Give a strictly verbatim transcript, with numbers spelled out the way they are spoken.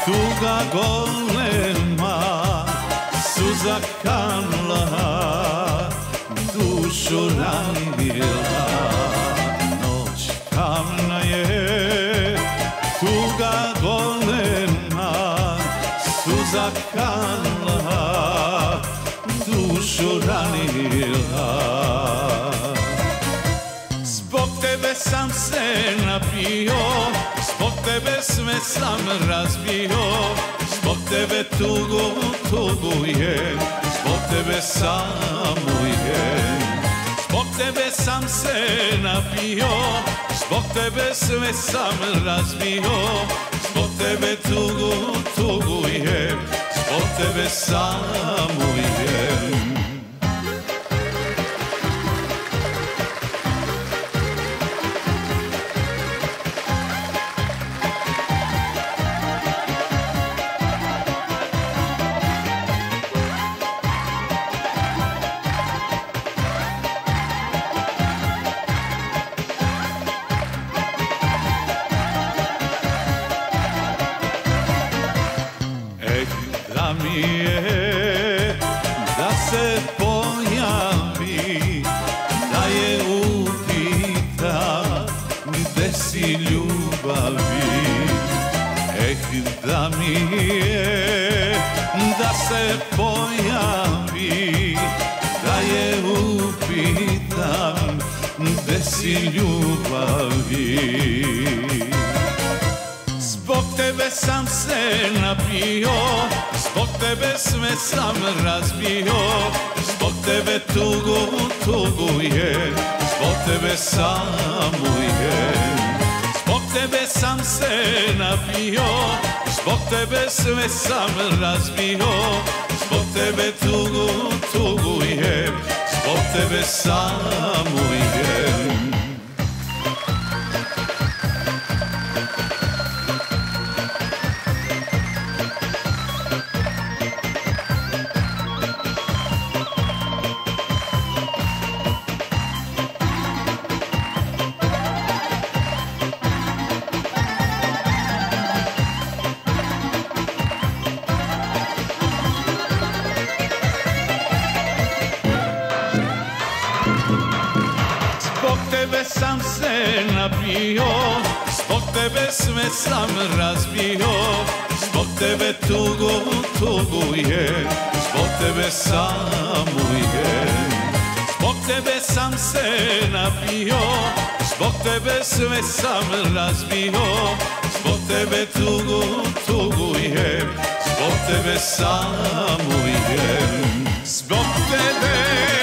tuga golema, suza kanla, dušu ranila. Noć tamna je, tuga golema, suza kanla, dušu ranila. Zbog tebe sam se napio, zbog tebe sve sam razbio, zbog tebe tugu tugujem, zbog tebe samujem. Zbog tebe sam se napio, zbog tebe sve sam razbio, zbog tebe tugu tugujem, zbog tebe samujem. Da mi je da se pojavi, da je upita gde si ljubavi. Eh, da mi je da se pojavi, da je upitam gde si ljubavi. Zbog tebe sam se napio, zbog tebe sve sam razbio, zbog tebe tugu tugujem, zbog tebe samujem. Zbog tebe sam se napio, zbog tebe sve sam razbio, zbog tebe tugu tugujem, zbog tebe samujem. Zbog tebe sam se napio, zbog tebe sve sam razbio, zbog tebe tugu tugujem, zbog tebe samujem. Zbog tebe sam se napio, zbog tebe sve sam razbio, zbog tebe tugu tugujem, zbog tebe samujem. Zbog tebe